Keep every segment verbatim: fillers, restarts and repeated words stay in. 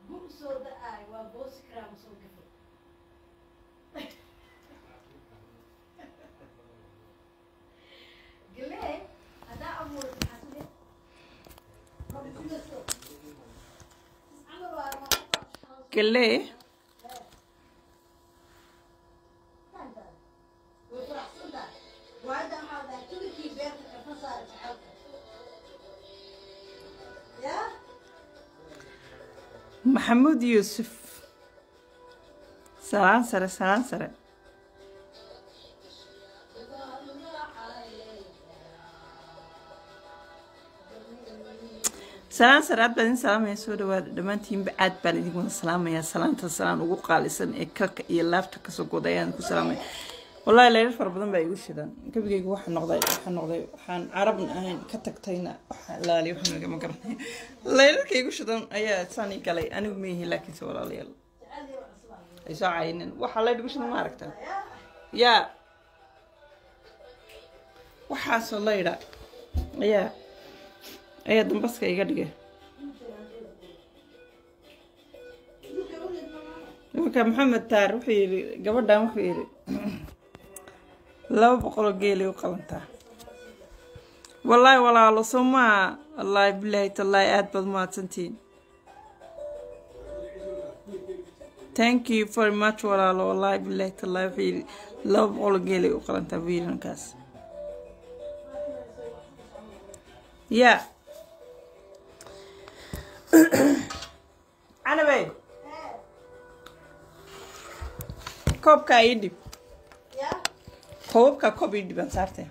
كله محمود يوسف سلام سرة سلام سرة سلام سرة بدين سلام يا سوري ودمانتين بعد بلديكم السلام يا سلام تسلام وقال لسن إكك يلافتك سقوديان كسلام والله لا يرفع ربنا بيقول شدان كبير يجوا حن نقضي حن نقضي حن عربنا هين كتكتينا لا لي وحنا ما قرني لا يرك يقول شدان أيه ثاني كلي أنا وميه لكن سوى الله يلا يساعدين وحلا يقول شدان ما ركته يا وحاس الله يرى يا أيه دم بس كي يقدر وكان محمد تار في قبل دام في لو بقول جيلي وقلنتها والله والله لو سمع الله بالله الله أدبر ما تنتين thank you very much والله والله بالله الله في لو بقول جيلي وقلنتها فيرن كاس يا أنا بين كوب كايدي كوب كوب يدي بنصارته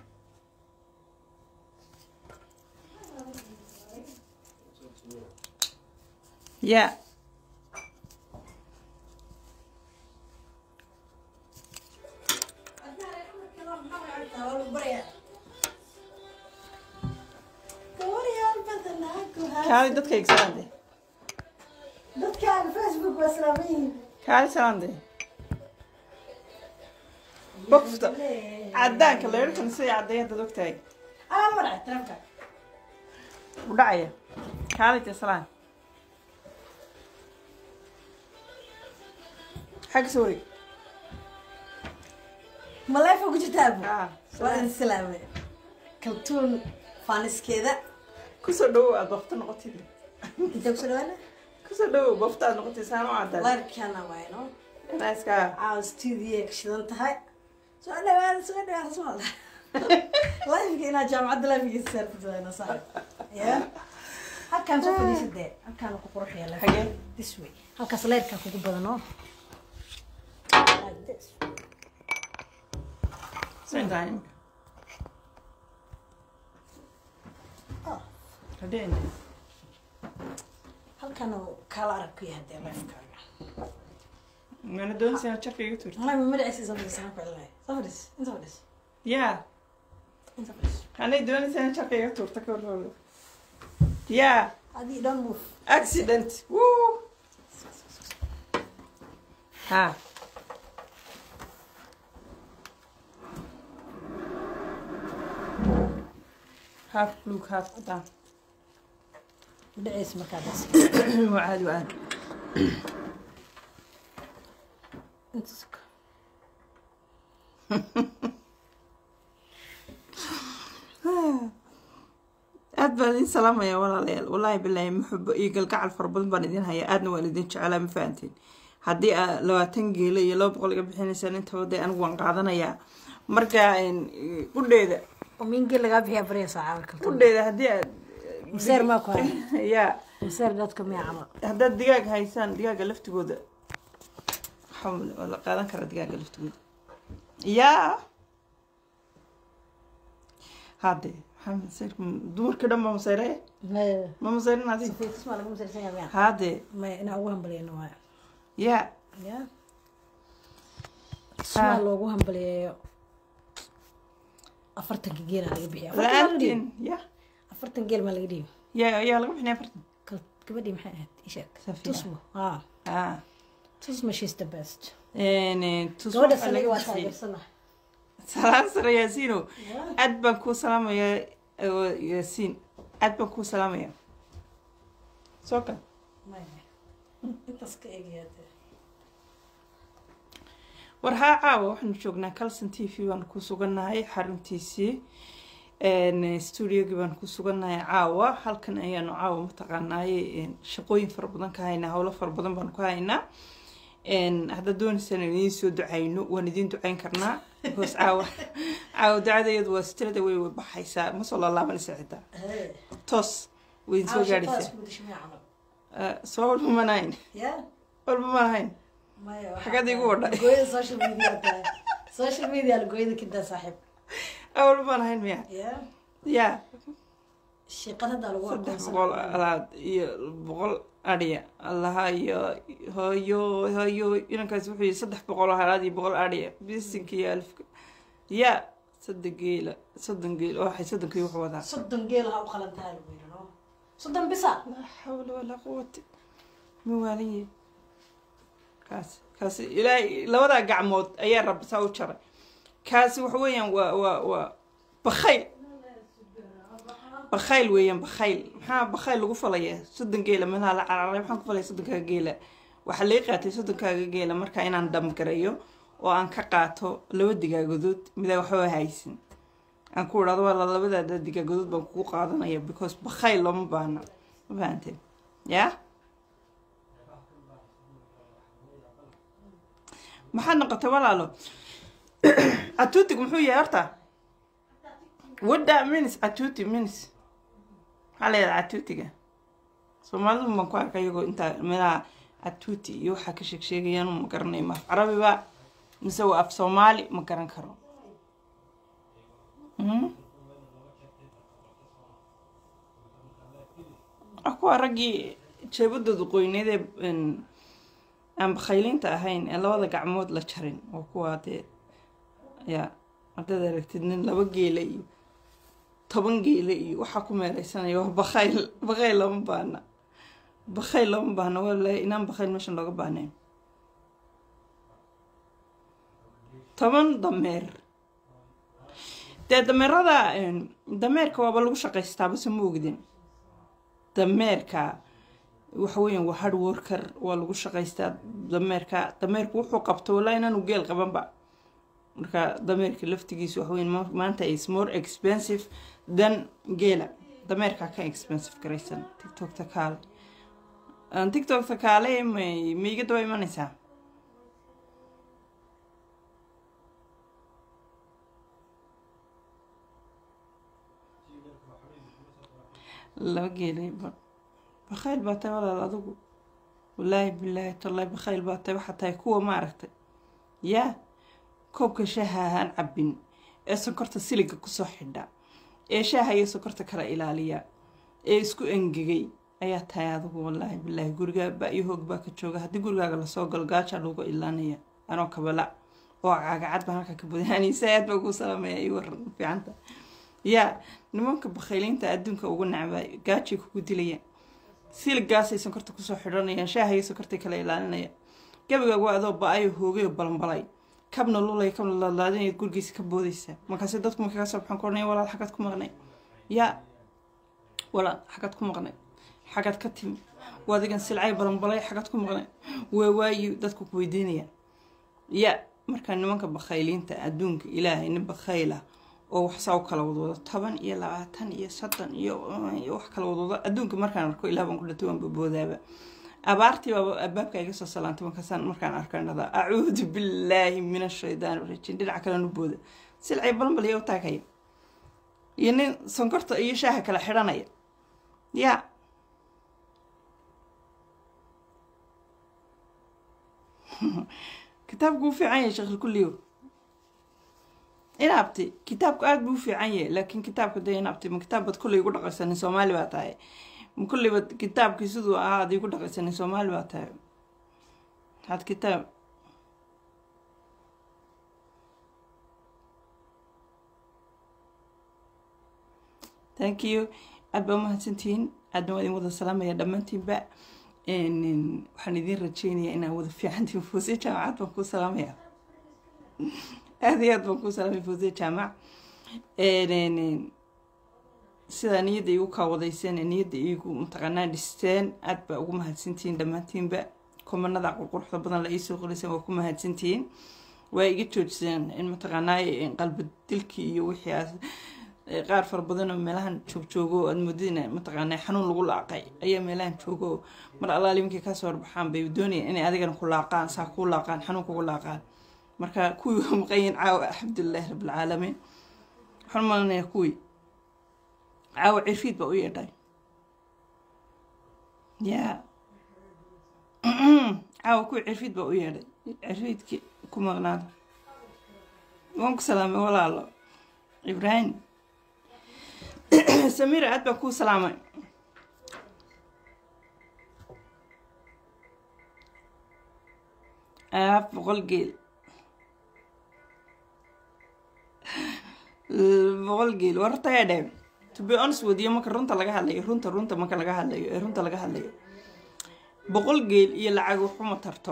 يا كاري دتك يكساندي دتك على فيسبوك واسلامين كاري ساندي بفتا عدانك اللي يركن سي عديه دلوقتي انا مرة ترمك ودعيه كاري تسلان حق سوري ملاي فوق جتابو اه وأنا السلامة كلتون فانس كذا كسر دو بفتا نقطي أنت بسرعة أنا كسر دو بفتا نقطي سامع عدل الله يركينا وينه نايس كا عاوز تيجي كشلون تهاي سؤال وين سؤال وين سؤال الله يفكر أنا جامعة الله في السالفة زينا صار يا هل كان سوف يسد هل كان كوكروح يلا حاجة تسوي هل كسلير كان كوكو بدنه سين دايم آه هدين هل كانوا كالارك يهدي الله يفكر من دون سنة شكل يوتيوب والله ما مدري أسي صفر سنة كله صفرس أنت صفرس يا أنت صفرس أنا دون سنة شكل يوتيوب تكبر يا هذه don't move accident woo ها half blue half down مدري اسمك هذا وعاد وعاد أنت سك أدبر إن سلام يا ولا ليل والله بالله محب يقل قاعد فربنا بندين هي أدنى والدين شعلا مفانتين هدي لو تنجي لي لو بقول قبل حين سنة تودي أنا وان قاعدنا يا مرجع إن كل ده ومين قال لك أبيها بريسة عارف كل ده هدي مسير ما كان يا مسير دتكم يا عمر هذا الدجاج هايسان دجاج لفت جوده حمل ولا قادن كره دجاج لفت جوده يا هذا حمل سير دور كده ما مسيره ما ما مسيره نادي في تسمع لكم مسير سنة يا هذا ما أنا أوهم بلي إنه يا يا تسمع لوجوهم بلي أفرتك جيل على جبهة لكن يا أفرتك جيل ما لقديم يا يا لقوا إحنا فرتن كنت كبدي محيط إيشك سفينة. تصمه آه آه تصمه she's the best إيه تصمم جودة سنة واتاجر سنة سلام سر ياسينو أدبا كو سلام يا ياسين أدبا كو سلام يا سوكا ما intaas ka eegyaate war haa caawa waxaanu joognaa Calson T V baan ku sugannahay xaruntiisii een studio-gii baan ku sugannahay caawa halkan ayaanu caawa mataqaanaaye shaqooyin fara badan ka haynaa howlo fara badan baan ku haynaa een hadda doonaysaan inaan soo ducayno waan idin ducayn karnaa because caawa caawa ducadeedu waa straight way way baxaysaa ma soo laalaabanaysa xitaa toos way soo gaadhaysaa soo walba ma nahayn ya walba ma nahayn xagad igu wadhay gooyada social media tahay social media la gooyada kidaa saaxiib walba ma nahayn miya ya ya shaqada lagu saddex boqol alaad iyo boqol adhiya allaha iyo hooyo hooyo inankaas wuxuu yidhi saddex boqol halaad iyo boqol adhiya bisinka iyo alifka ya soddon geela soddon geel waxay soddonkii wuxuu wadaa soddon geel ha u qalan tahay lagu yidhi no soddon bisa laa xawla walaa quwata ma waaliye kaas kaasi ilaahay labadaa gacmood ayaa rabbi saa u jaray kaasi waxa weeyaan waa waa waa bakhayl bakhayl weeyaan bakhayl maxaa bakhayl lagu falayaa soddon geela meelaha la cararay maxaan ku falaya soddonkaaga geela waxaa laga qaatay soddonkaaga geela marka inaan damgareeyo oo aan ka qaato laba digaagodood midaa waxba haysin aan ku idhaahdo waa labadaada digaagodood baan kugu qaadanaya because bakhayl looma baahna ma fahanteen yaa maxaad noqotay walaalo catuutig muxuu yahay horta wadda minis catuuti minis maxaa leedahay catuutiga soomaalidu baan ku arkay iyagoo intaa meelaha catuuti iyo waxaa ka sheeg sheegayaan ma garanay ma af carabiba mise waa af soomaali ma garan karo kuwa raggii jeebadooda qoyneed ee aan bakhayliinta ahayn ee labada gacmood la jarin oo kuwaa dee yaa haddaad aragtid nin laba geela iyo toban geela iyo waxaa ku meereysanaya waa bakhayl bakhayl lama baahna bakhayl lama baahna walahi inaan bakhayl meeshan looga baahnayn toban dameer dee dameerada dameerka waaba lagu shaqaystaa base ma ogdin dameerka waxa weeyaan waa hard worker waa lagu shaqaystaa dameerka dameerku wuxuu qabto walaa inaanu geel qabanba marka dameerka laftigiisu waxa weeyaan maanta is more expensive than geela dameerka ka expensive garaysan tiktok-ta kaale aan tiktok-ta kaale may miiga daba imanaysaa laba geelay bakhayl baa tahay walaal adigu wallaahi bilaahi tallaahi bakhayl baa tahay waxaa tahay kuwa ma aragtay yaa koobka shaaha aan cabbin ee sonkorta siliga kusoo xidha ee shaaha iyo sonkorta kala ilaaliya ee isku engegay ayaa tahay adigu wallaahi bilaahi gurigaa ba iyo hoog baa ka jooga haddii gurigaaga lasoo galo gaajaa lagu ilaanaya anoo kabala oo cagacad baan halka ka budaanaysa aad baa ugu salaamaya ii waran fiicanta yaa nimanka bakhayliinta adduunka ugu nacbaa gaajay kugu dilayaan siligaasay sonkorta kusoo xidhanayaan shaahaya sonkortay kala ilaalinaya gabigaagu waa adoo ba-ayo hoogay oo balanbalay kabna lulay kabna laadlaadinaya gurigiisa ka boodaysa markaasi dadku markaa soo baxaan ku odhanaya walaal xagad ku maqnay yaa walaal xagad ku maqnay xagad ka timi waadigan silcay balanbalay xagad ku maqnay waa waayu dadku ku weydiinayaan yaa markaa nimanka bakhayliinta adduunka ilaahay nin bakhayla oo wax saa u kala wadwado toban iyo labaatan iyo soddon iyo wax kala wadwado adduunka markaan arko ilaa baan ku dhintay waan baboodaaba abaartii baa albaabka iga soo salaantay markaasaan markaan arkaan dhahdaa acuudu billaahi min ashaydaani rajiim dhinaca kale nu booda silcay balanbal iyo u taagaya iyo nin sonkorta iyo shaaha kala xidhanaya yaa kitaabku u fiican yahay sheekh kulliyo inaabti kitaabku aad buu u fiican yahay laakiin kitaabka dee inaabti ma kitaab baad kulley igu dhaqaysanin soomaali baa tahay ma kulley baad kitaabkii siduu ahaa ad igu dhaqaysanin soomaali baa tahay had kitaab thank you aad baa umahadsantihiin aadna waa idin wada salaamaya dhammaantiinba waxaan idin rajeynayaa inaan wada fiicantiin fuusiya jaamacad baan kuu salaamaya aada iyo aad baan kuu salaamay fuusiya jaamac sidaa niyadda iigu kaawadayseen ee niyadda iigu mataqaanaa dhisteen aad baa ugu mahadsantihiin dhammaantiinba komanada qurquruxda badan la iisoo qorayseen waa ku mahadsantihiin waa iga joojiseen in mataqaanaa qalbi dilkii iyo wixii aas qaar fara badan oo meelahan joogjoogo aad moodina mataqaanaa xanuun lagu laaqay ayaa meelahan joogo mar allaali markay ka soo warbaxaan bay doonayaan inay adigana ku laaqaan saa ku laaqaan xanuun kugu laaqaan marka kuwii waa maqayin caawa alxamdulilahi rabbilcaalamiin waxaan malanayaa kuwii caawa cirfiid baa u yeedhay yaa caawa kuwii cirfiid baa u yeedhay cirfiidkii ku maqnaada waan ku salaamay walaalo ibraahim سميرة أدبا كو سلامة آف بقول جيل بقول جيل ورطة يا دام to be honest with you ما كان رنتا لقاها لي رنتا رنتا ما كان لقاها لي رنتا لقاها لي بقول جيل يلعب وحوم ترتو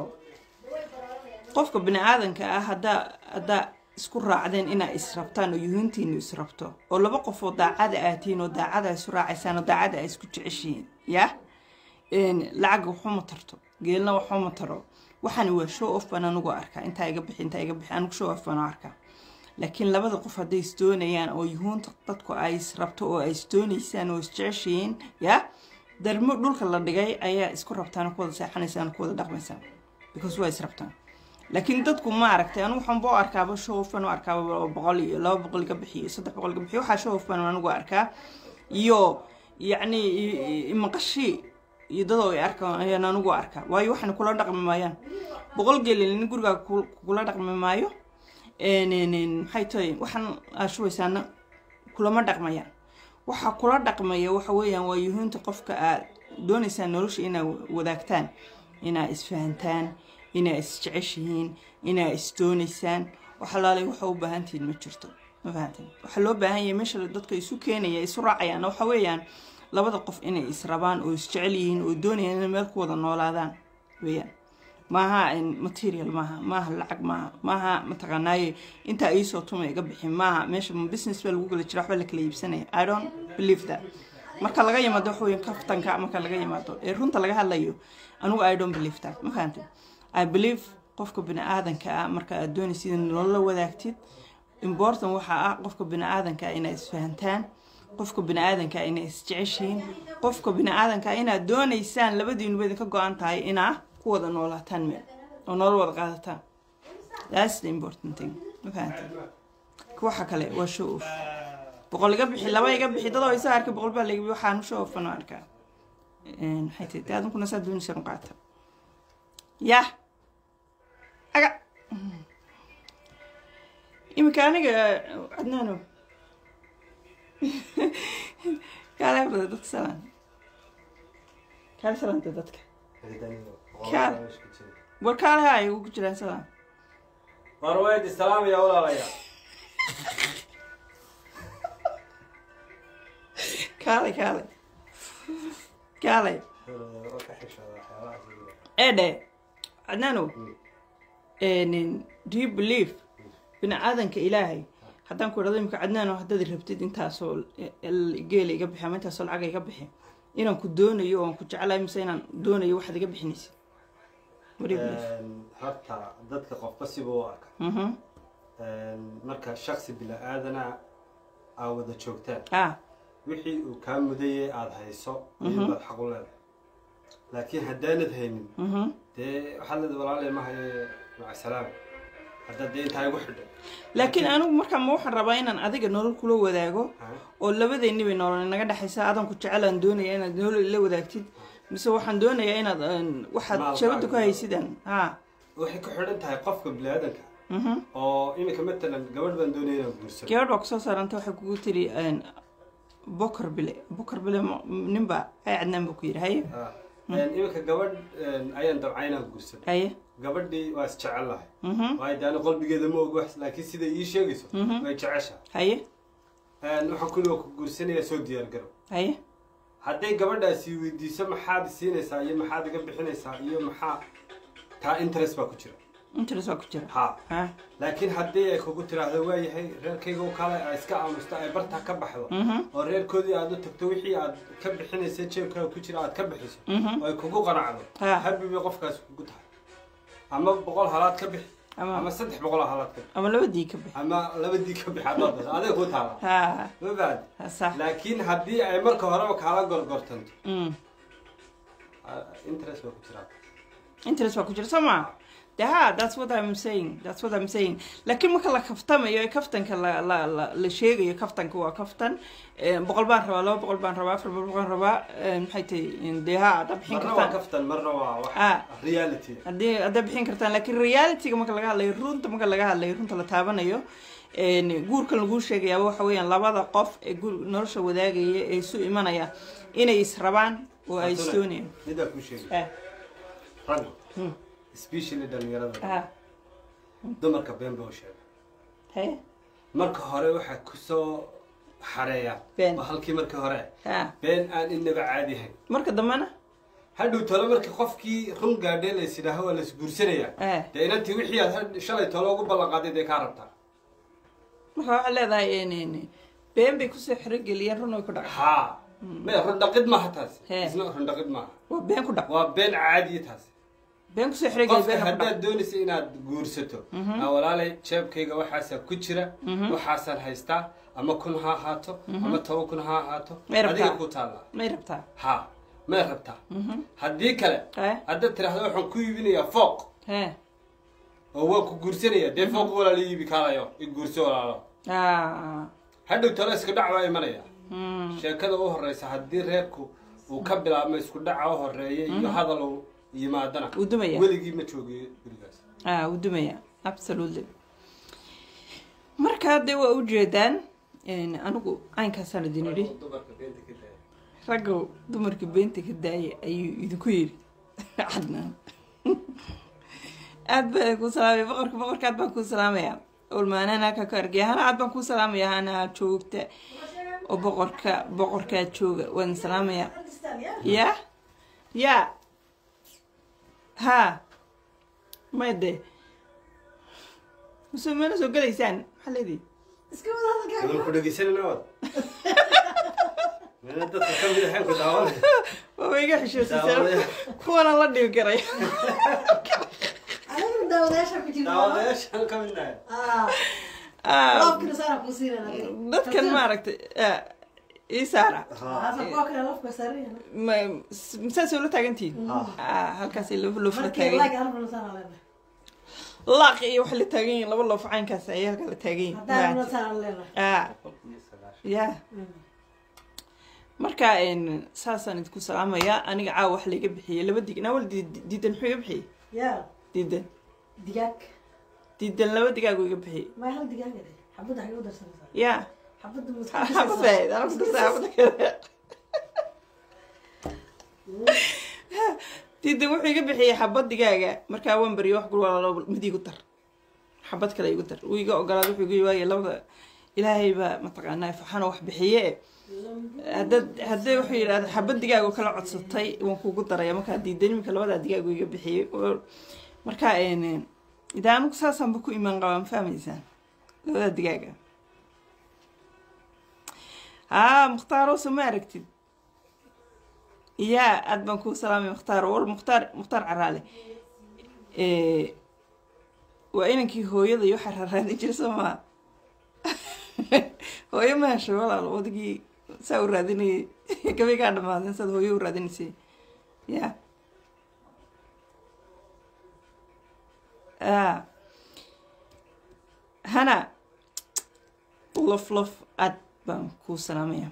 قفك بني آدم كأهدا أدا isku raacdeen inaa israbtaan oo yuhuuntiinu israbto oo laba qof oo daacada aatiin oo daacada isu raacaysaan oo daacada ay isku jeceshiin yaa een lacag waxuma tarto geelna waxuma taro waxaan waa show off baan anigu arkaa inta iga bixin inta iga bixin anigu show off baan arkaa laakiin labada qof haday isdoonayaan oo yuhuunta dadku ay israbto oo ay isdoonaysaan oo isjeceshiin yaa darmo dhulka la dhigay ayaa isku rabtaan ku wada seexanaysaan ku wada dhaqmaysaan because way israbtaan لكن dadku ma aragtay anigu waxaan boo arkaa show off anu arkaa boqol iyo laba boqol ka bixiyo saddex boqol ka bixiyo waxa show off baan anigu arkaa iyo yaani imaqashi iyo dadoo ay arkaan ayaan anigu arkaa waayo waxaan kula dhaqmi maayaan boqol gelin guriga kula dhaqmi maayo een een maxay tahay waxaan aashuwaysaana kula ma dhaqmayaan waxa kula dhaqmaya waxa weeyaan waa yuhuunta qofka aad doonaysaa nolosha inaa wadaagtaan inaa isfahantaan inaa isjeceshihiin inaa isdoonaysaan waxa laalay waxa u baahantiin ma jirto ma fahanteen waxa loo baahan yahay meesha dadka isu keenaya isu raacayaan waxa weeyaan labada qof inay israbaan oo isjecel yihiin oo doonayaan inay meel ku wada noolaadaan weeyaan maaha in material maaha maaha lacag maaha maaha mataqaanaaye inta ay soo tumay iga bixin maaha meesha business baa lagu kala jira waxba la kala iibsanaya I don't believe that marka laga yimaado waxa weeyaan kaftanka marka laga yimaado ee runta laga hadlayo anigu I don't believe that ma fahanteen I believe qofka bini aadanka ah marka aad doonaysid in nolol wadaagtid important waxa ah qofka bini aadanka inay isfahantaan qofka bini aadanka inay isjeceshiin qofka bini aadanka inaad doonaysaan labadiinuba idinka go'an tahay inaa ku wada noolaataan meel oo nolol wada qaadataan that's the important thing ma fahanteen waxa kale waa show off boqol iga bixi laba iga bixi dadoo isa arkay boqol baa laga bixi waxaan show off aan arkaa een waxay tahay aad kuna saa doonaysan qaata يا أجا إمكانك عدنانو كاله بدك سلام كاله سلام تدتك كاله وكاله هاي وكجلا سلام مرويد السلام يا ولا ريا كاله كاله كاله إيه عدنانو إن do you believe بين عادن كإلهي حتى نقول رضي مك عدنانو حتى ذي ربتي أنت صول الجيل يجبح ما أنت صول عجا يجبح إنا كدون يوم كنت على مثلا دون يو واحد يجبح نسي حتى ضدك قفصي بواك اها مركا شخص بلا آذنا أو ذا شوكتان آه وحي وكان مدي عاد هيسو يبغى حقول له لكن هدانت هينين اها ده حلد ولا ما هي مع السلامة هذا ده أنت هاي وحدة لكن أنا مركا ما وحنا ربعنا أذيك النور كله وذاكو ولا بدي إني بنور إن قاعد أحس هذا كنت على دوني أنا النور اللي وذاكتي بس وحنا دوني أنا واحد شبابك هاي سيدان ها وحي كحول أنت هاي قفك بلادك اها أو إنك مثلا قبل بندوني أنا بقول كيف بقصص أنت وحكي قلت لي أن بكر بلي بكر بلي نبى هاي عندنا بكير هاي آه يعني إنك قبل أيام دعينا بقول هاي قبل دي واسجع الله اها وايد أنا قلبي قد مو وحش لكن سيدا يشيء يسوي ما يتعشى هاي نحن كله كقول سنة يسود يرجعوا هاي حتى قبل ده سوي دي سما حاد سنة سايا ما حاد قبل حين سايا ما حاد تا إنترس بكتير interest waa ku jira ha ha laakiin haddii ay kugu tiraahdo waayahay reerkayga oo kale ay iska aamusta ay barta ka baxdo oo reerkoodii aad u tagto wixii aad ka bixinaysa jeebkaaga ku jira aad ka bixiso oo ay kugu qanacdo habibay qofkaas kugu tahay ama boqol halaad ka bixi ama saddex boqol halaad ka bixi ama labadii ka bixi ama labadii ka bixi hadda adiga ku taala ha ma baad sax laakiin haddii ay marka horeba kaala gorgortanto interest waa ku jira interest waa ku jira sama yeah, that's what I'm saying. That's what I'm saying. لكن ما كلا كفتم يا كفتن كلا لا لا لشيء يا كفتن كوا كفتن بقول بان ربا لا بقول بان ربا في بقول ربا حيتي ده طب حين كفتن كفتن مرة واحد رياليتي ده ده بحين كفتن لكن رياليتي ما كلا لا يرون تما كلا لا يرون تلا تابنا يو نقول كل نقول شيء يا أبو حويان لا بعض قف يقول نرش وداعي يسوق إيمانا يا إنه يسربان ويستوني ندا كل شيء رجل especially dhalinyarada dumarka been buu sheegay marka hore waxa ku soo xareeya waa halkii marka hore been aan inaba caadi ahayn marka dambana hadhow talo markii qofkii run gaadhay la isdhaho waa la isguursanaya de inantii wixii aad shalay talo ugu ballan qaaday ee ka rabtaa waxa waxa leedahay in been bay ku soo xirigeliyeen run oo ku dhacay ha ma run dhaqid ma hataas isna run dhaqid ma waa been ku dhac waa been caadi taas been ku soo xirigeliyeen been haddaad doonaysa inaad guursato walaalay jeebkayga waxaasa ku jira waxaasan haystaa ama kun ha ahaato ama toban kun ha ahaato adiga ku taala may rabtaa ha may rabtaa haddii kale haddaad tiraahdo waxaan ku iibinayaa fooq oo waa ku guursanaya dee fooq walaala iibi kaalayo i guurso walaalo hadhow talo iska dhac waa imanaya sheekada u horeysa haddii reerku uu ka bilaabmo isku dhaca u horeeya iyo hadal yimaadana ودمية weligii ma joogay gurigaas ah ودمية absolutely marka de waa u jeedaan in anigu aynka sanadin yiri rago dumarka beenta ka daayay ayuu idinku yiri cadnaan aad baa ku salaamay boqorka boqorka aad baan ku salaamaya ulmaanana ka kargayana aad baan ku salaamaya ana joogta oo boqorka boqorka jooga waan salaamaya ya ya ها ما يدري مسوي سو قليسان حلدي اسكو هذا قال كل قيسان نواد من انت تكمل الحين كنت عاول هو يقحش يسال كون الله ديو كري انا من داوداش كنت داوداش انا كملنا اه اه ممكن صار مصير انا دد كان ما عرفت اي ساره هذا كوكر لفك سريع ما مسلسل ولا تاغنتي اه halkaas ay loo loo taagay like arba la saar leena laaq iyo wax la taagay laba loo facaankaas ay halka la taagay hadaan la saar leena ah ya marka in saasan idku salaamaya aniga caaw wax laga bixiyay laba digna wal diidan xuu iga bixiyay ya diidan digaag diidan laba digaag iga bixiyay ma hal digaag ah xabada xagu darsanaysa ya حبض حبض انا كنت حبض كده تيدي وحي يبخي حبض دقاقه marka waan bariyo wax gul walaalo midi ku tar xabad kale igu tar wiiga ogolaad wuxuu geeyay waayay labada ilaahay ba ma taqaanaa faxana wax bixiye hadda hadda wuxuu yiraahdaa xabad digaago kala codsatay waan kugu daray marka diidan imika labada digaago iga bixiyay marka een idaan ku saasan ku iman qabaan fahmaysan labada digaaga ها مختار وسماركتي يا أدبن كو سلامي مختار وول مختار مختار عرالي إيه وإنكي هو يضي يحرر هذه جلسة هو يماشي والله الوضقي ساور راديني كمي كان ما ننسد هو يور راديني سي يا آه هنا لف لف أد baan ku salaamaya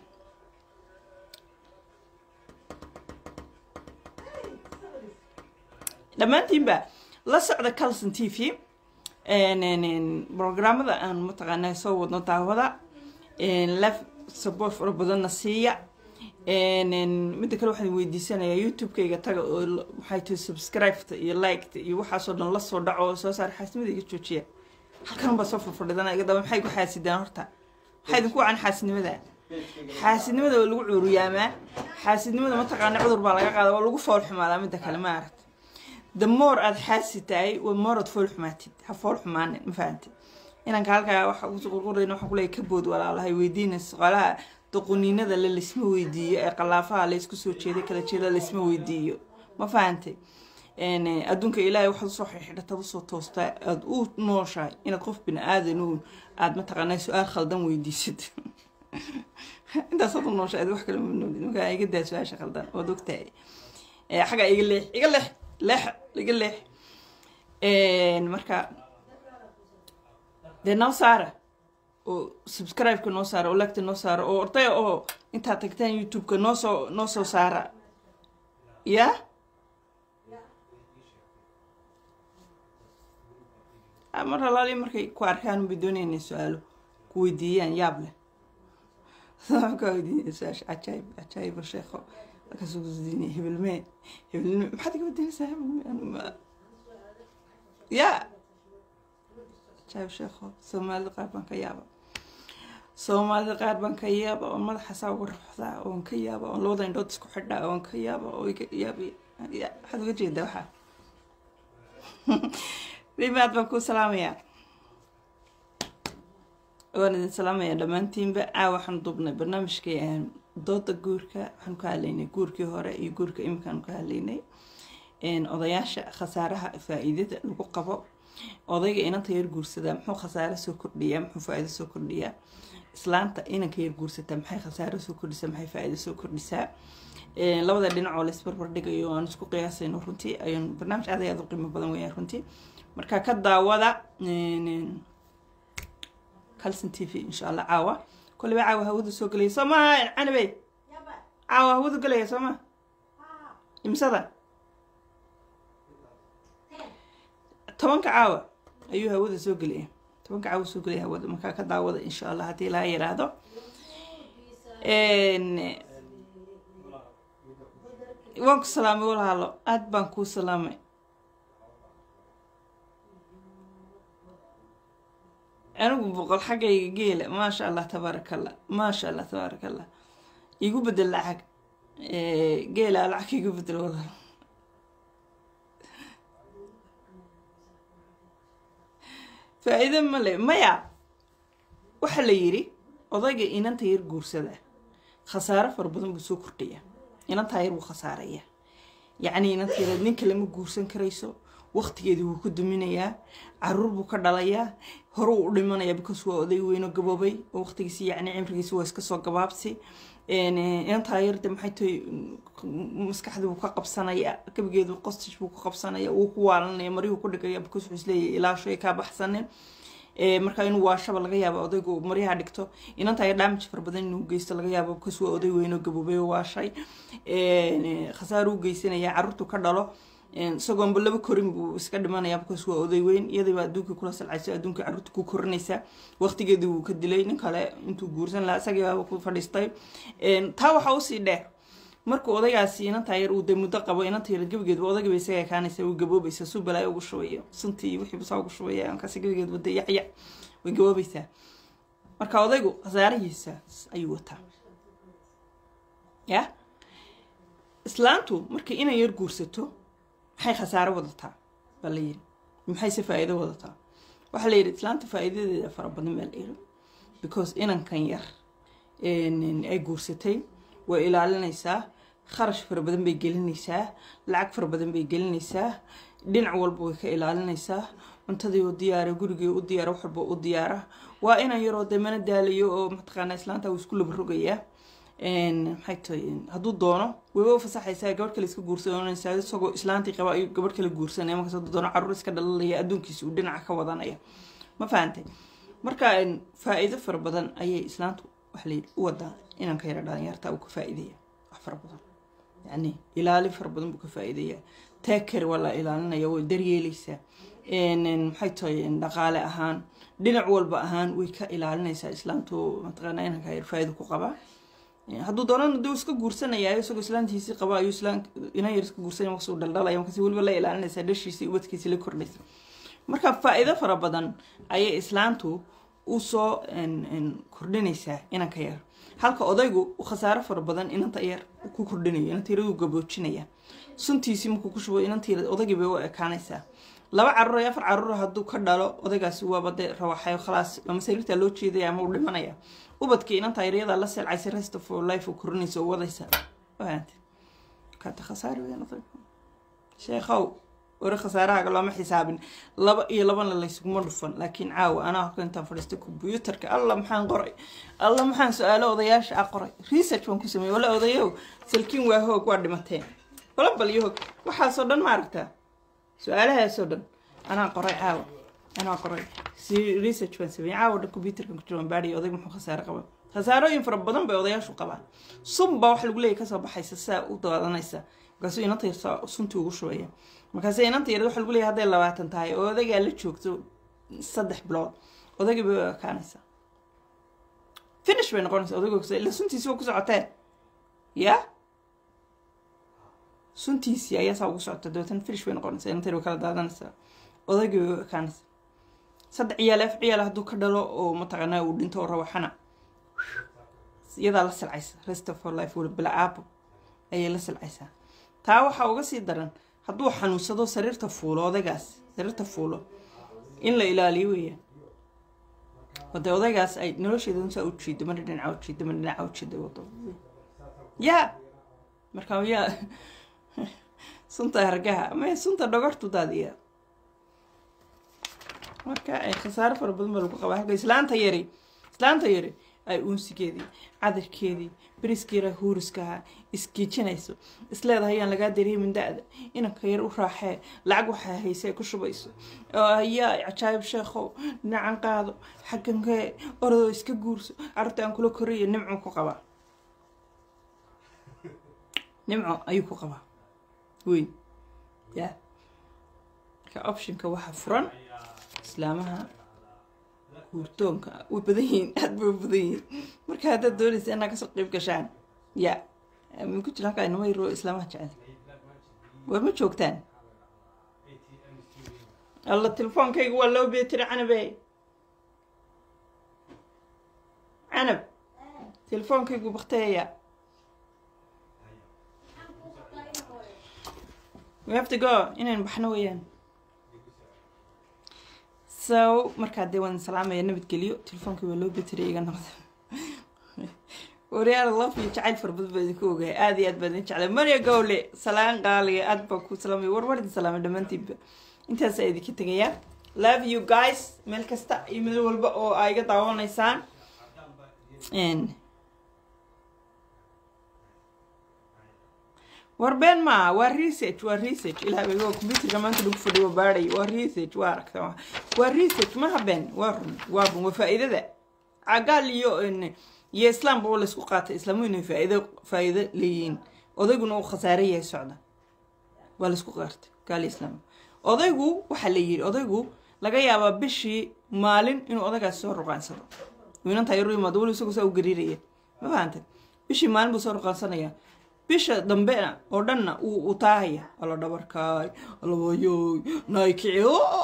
dhammaantiinba la socda Calson T V een programmada aan mataqaanaa soo wadno daawada een laf support fara badanna siiya een midda kale waxaan weydiisanayaa YouTube-kayga taga oo waxay tahay subscribe iyo like iyo waxa soo dhan la soo dhaco soo saar xaasnimada iga joojiya halkan ba soo fadhidana iga daba maxay ku xaasidaan horta حيث كوا عن حاسد ماذا حاسد ماذا ولا عرو ياما حاسد ماذا ما تقعنا عذر بالغ هذا ولا فول حماده من ذاك ما عرفت the more aad xaasitaay waa more aad fool xumaatid ha fool xumaanin ma fahantid inanka halkaa waxa ugu qurqurayna waxa ku leeyahay ka bood walaalahay weydiinaysa qolaha doqoniinada la lisma weydiiyo ee qalaafaha la isku soo jeeday kala jeeda la isma weydiiyo ma fahantay een adduunka ilaahay waxa soo xidhata soo toosta aad u nooshahay inaad qof bin aadan uu aad ma taqaanay su'aal khaldan weydiisid inta soo nooshahay wax kale ma noolid marka iga daa su'aasha khaldan oo dogtay ee xaga iga leex iga leex leex iga leex een marka de noo saara oo subscribe-ka noo saara oo like-ta noo saara oo orday oo inta tagtaan YouTube-ka noo soo noo soo saara ya amar halaali markay ku arkaan bidoonayna su'aalo ku weydiiyaan yaab leh sababka weydiiyay su'aash ajaayib ajaayib sheekho ka soo gudbinay hebelmee hebelmee maxaad ka weydiinaysaa hebelmee ya ajaayib sheekho Soomaali qaar baan ka yaaba Soomaali qaar baan ka yaaba oo madaxa saa ugu ruxdaa oo ka yaaba oo labada indhood isku xidhaa oo ka yaaba oo iga yaabi waxaad uga jeedaa waxa ribaad baan ku salaamayaa waan idin salaamayaa dhammaantiinba aa waxaan dubnay barnaamijkii aan dooda guurka waxaan ka hadlaynay guurkii hore iyo guurka imkaan ka hadlaynay een odayaasha khasaaraha faa'iidada lagu qabo odayga inanta yar guursada muxuu khasaare soo kordhiyaa muxuu faa'iido soo kordhiyaa islaanta inanka yar guursata maxay khasaare soo kordhisaa maxay faa'iido soo kordhisaa ee labada dhinac oo la isbarbar dhigayo aan isku qiyaasayno runtii ayaan barnaamij aad aad u qiimo badan weeyaan runtii marka ka daawada een kalsan T V insha Allah caawa kulli caawa hawada soo galay Soomaa anabay caawa hawada galay Soomaa imsada tobanka caawa ayuu hawada soo galay tobanka caawa soo galay hawada marka ka daawada insha Allah hadii la yiraahdo een waan ku salaamay walaalo aad baan ku salaamay أنا بقول حاجة يجيله ما شاء الله تبارك الله ما شاء الله تبارك الله يقول بدل العق جيله العق يقول بدل والله فإذا ما لي ما يع وحلا يري وضايق إن أنت يرجور سده خسارة فربضن بسوق قرية إن أنت يرو خسارة يعني إن أنت يردين كلمة جورسن كريسو waqtigeedii wuu ku duminayaa caruur buu ka dhalayaa hore u dhimanayaa because waa oday weyn oo gaboobay oo waqtigiisa yacni cimrigiisa waa iska soo gabaabsi een inta yarda maxay tahay maskaxdu uu ka qabsanaya kabigeedu qostish buu ku qabsanaya uu ku waalanaya mariyuu ku dhigaya because wuxuu isleeyahay ilaa shay ka baxsanin ee marka inuu waashaba laga yaabo odaygu mariyaha dhigto inanta ay damage far badan inuu geysto laga yaabo because waa oday weyn oo gaboobay oo waashay ee khasaar uu geysanaya caruurtu ka dhalo een sagoon laba korin buu iska dhimanaya because waa oday weyn iyadoo adduunka kula salcayso adduunka caruurta ku korinaysa waqtigeedii uu ka dilay nin kale intuu guursan la asaga ku fadhiistay een taa waxa uu sii dheer markuu odaygaasi inanta yar uu day muddo qabo inanta yar gabigeed odayga bay isaga kaanaysa uu gaboobaysa suu balay ugu shubayo suntii wixii buu soo ugu shubaya aan ka sigabigeed wada yacya way gaboobaysa marka odaygu khasaarihiisa ayuu wataa ya islaantu markii inay yar guursato maxay khasaaro wadataa baleeyay maxay si faa'iido wadataa waxa la yiri islaanta faa'iidadeeda fara badan baa leeyahay because inankan yar een ay guursatay way ilaalinaysaa kharash fara badan bay gelinaysaa lacag fara badan bay gelinaysaa dhinac walba way ka ilaalinaysaa cuntadii oo diyaar gurigii u diyaar wax walba u diyaar waa inan yar oo deemana daaliyo oo mataqaana islaanta uu isku laba rogaya een maxay tahay haduu doono way u fasaxaysaa gabadh kale iska guursanaysaa isagoo islaantii qaba ay gabadh kale guursanay marka haduu doono caruur iska dhalaya adduunkiisa uu dhinaca ka wadanaya ma fahamtay marka faa'iido fara badan ayay islaantu wax leeyahay u wada inaan ka yara dhalinyarta uu ka faa'iideeyo wax fara badan yani ilaali fara badan buu ka faa'iideeyaa taakar wala ilaalinaya way daryeelaysaa een maxay tahay dhaqaale ahaan dhinac walba ahaan way ka ilaalinaysaa islaantu mataqaana inaan ka yar faa'iido ku qaba hadduu doono duu iska guursanaya isagoo islaantiisi qaba ayuu islaan ina yar iska guursanaya markuu soo dhaldhalaya markii waliba la ilaalinaysa dhashiisi ubadkiisa la kordhaysa marka faa'iido fara badan ayay islaantu u soo en kordhinaysa inaan ka yar halka odaygu u khasaaro fara badan inanta yar ku kordhinayo inanta yar uu gaboojinaya suntiisii markuu ku shubo inantii odagii bay u ekaanaysaa laba carruur iyo afar carruur hadduu ka dhalo odagaasi waaba dee rawaxayo khalaas ama sariirtaa loo jeedaya ama uu dhimanaya ubadkii inanta yaryada la selcaysa rest of life uu korinaysa oo wadaysa waanta kaata khasaari weyn sheekhow wari khasaaraha looma xisaabin laba iyo labana la isugu dhufan laakiin caawa anaa halka intaan fadhiistay computerka alla maxaan qoray alla maxaan su'aalo odayaasha ah qoray research waan ku sameeyay wala odayow salkiin waa hoog waa dhimateen wala bal iyo hoog waxa soo dhan ma aragtaa su'aalaha soo dhan anaa qoray caawa anaa qoray si research waan sameeyay caawa computerka ku jiro baadhi oday muxuu khasaare qaba khasaarooyin fara badan bay odayaashu qabaan sunba wax lagu leeyahay ka soo baxaysa saa u daadanaysa markaasuu inanta yarta suntii ugu shubaya markaas inanta yarta waxa lagu leeyahay hadday labaatan tahay oo odagaa la joogto saddex bilood odagii bay u ekaanaysaa finish bay noqonaysaa odagoo ila suntiisi waa ku socoteen ya suntiisii ayaa saa ugu socota dabeetana finish bay noqonaysaa inanta yar way kala daadanaysaa odagii bay u ekaanaysaa saddex ciyaal af ciyaal hadduu ka dhalo oo mataqaanaa uu dhinto oo rawaxana iyadaa la silcaysa rest of life wala bila aabo ayay la silcaysaa taa waxaa uga sii daran hadduu xanuunsado sariirta fuulo odagaas sariirta fuulo in la ilaaliyo weeyaan wade odagaas ay nolosheeda unsaa u jiido mana dhinaca u jiido mana dhinaca u jiido wado yaa markaa yaa sunta hargaha ama sunta dhogortu daadiya marka ay khasaaro fara badan baa lagu qabaa halka islaanta yari islaanta yari ay uunsigeedii cadarkeedii beriskiira huuriskaha iskiijinayso isleedahay ayaan lagaa dareemin da-da inanka yar u raaxee lacag waxaa haysa ay ku shubayso ayaa cajaayib sheekhow dhinacan qaado xaggankee orodoo iska guurso carruurta aan kula koriyo nimco ku qabaa nimco ayuu ku qabaa weyn ya marka optionka waxaa furan islaamaha guurtoonka way badan yihiin aad bay u badan yihiin marka haddaad doonaysa inaa kasoo qayb gashaan ya ma ku jira halkaa inama yaro islaamaha jecel war ma joogtaan alla telefoonkayga waa loo beetiri canabe canab telefoonkaygu bakteeya we have to go inaan baxno weeyaan so markaa dee waan salaamaya nabadgeliyo telefoonkii waa loo beteriya iga noqda waryaal love iyo jacayl fara badan baa idinku ogahay aada iyo aad baan idin jeclay maria gowle salaan qaaliga aad baan ku salaamaya war war idin salaamay dhammaantiinba intaasaa idinka tegayaa love you guys meel kasta iyo meel walba oo aa iga daawanaysaan war been maa waa research waa research ilaa igo computerka maanta lagu fadhiyo baadhay waa research waa aragta waa research maha been waa run waa run waa faa'iidada cagaal iyo iyo islaamba oo laysku qaatay islaamu inay faa'iido faa'iido leeyihiin odayguna uu khasaare yahay socda waa laysku qaatay gaal islaam odaygu waxaa la yidhi odaygu laga yaabaa bishii maalin inuu odagaas soo ruqaansado inanta yar yimaado wali isagoo saa u gariiraya ma fahantay bishii maalin buu soo ruqaansanaya bisha dambena oo dhanna uu u taahaya ala dhabarkaay alawayoy naykici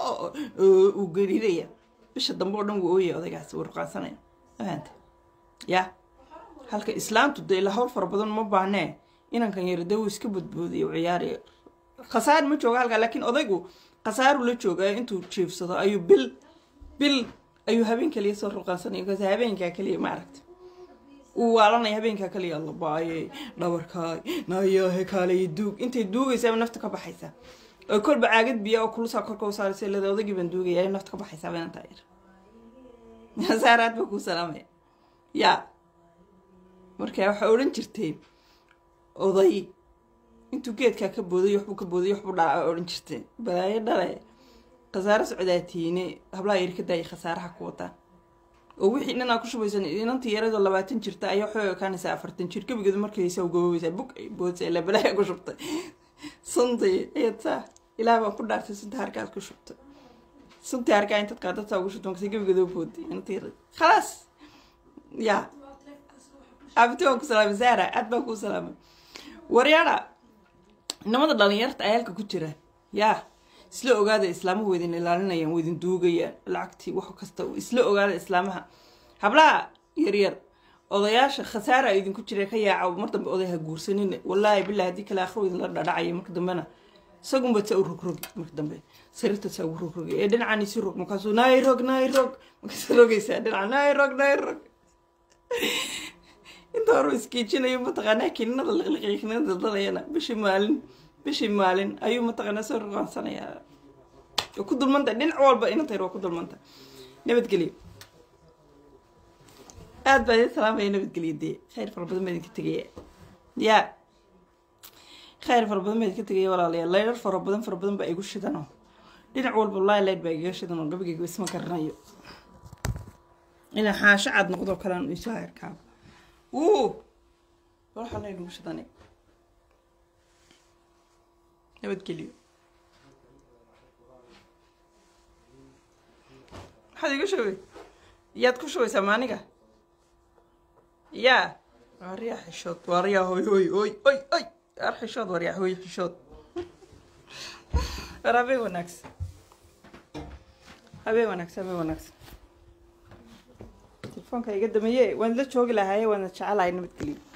uu gariiraya bisha dambe oo dhan wuu ooyaya odaygaas wuu ruqaansanaya ma fahantay ya halka islaamtu dee ila hawl fara badan ma baahnee inankan yar dee wuu iska badboodiyo u ciyaaraya khasaar ma jooga halkaa laakiin odaygu khasaaru la jooga intuu jiifsado ayuu bil bil ayuu habeen kaliya soo ruqaansanaya markaas habeenkaa kaliya ma aragta uu waalanaya habeenkaa kaliya alla baayay dhabarkaay nayahe kaalay duug intay duugaysaaba nafta ka baxaysa oo kolba caagad biya oo kulusaa korka u saaraysa leeda odaygii baan duugaya nafta ka baxaysaaba inantaa yar saaraad baa kuu salaamaya ya markaa waxaa odhan jirteen oday intuu geedkaa ka booday waxbuu ka booday waxbuu dhalaa odhan jirteen balaayo dhale khasaaro socdaatiine hablaha yar ka daayay khasaaraha ku wataan oo wixii dhanaa ku shubaysan inantii yaradoo labaatan jirta ayaa waxay ekaanaysaa afartan jir gebigeedu markaysa gaboobaysaa bug ay boodsa ilaa balaayo ku shubtay suntii ayaad saa ilaah baan ku dhaartay sunta harkaad ku shubtay suntii harkaa intaad qaadadsaa ugu shubtay markaase gebigeedu booday inantii yarad khalaas ya abti waan ku salaamay saara aad baan kuu salaamay waryaadha inamada dhalinyarta ay halka ku jiraan yaa isla ogaada islaamuhu waa idin ilaalinayaan waa idin duugayaan lacagtii wax kasta isla ogaada islaamaha hablaha yaryar odayaasha khasaara idinku jiray ka yaaca mar dambe oday ha guursanin wallaahi billahi haddii kale akhro idinla dhadhacayo marka dambena isagunba ta u rogrogi marka dambe sariirta saa ugu rogrogi ee dhinacaan isi rog markaasuu naay rog naay rog markaasuu rogaysaa dhinaca naay rog naay rog inta hore iskiijinayo mataqaanaa kininada liqliqiya kininada daldalayana bishii maalin bishii maalin ayuu mataqaanaa soo roqaansanayaa oo ku dulmanta dhinac walba inanta yar waa ku dulmanta nabadgelyo aad baa idin salaamaya nabadgelyo dee khayr fara badan baa idinka tegaya yaa khayr fara badan baa idinka tegaya walaalayaal leydhar fara badan fara badan baa igu shidano dhinac walba wallaahi leydh baa igaga shidanoo gabagayga isma garanayo inaan xaasho cad noqdo kalaan isoo herkaa wuu waxa leydh ugu shidanay nabadgelyo maxaad igu shubay yaad ku shubaysaa maaniga yaa waryaa xishood waryaa hoy hoy hoy hoy hoy ar xishood waryaa hoy xishood war habeen wanaagsan habeen wanaagsan habeen wanaagsan telefoonka iga dameeye waan la joogi lahaaye waana jecelahay nabadgelyo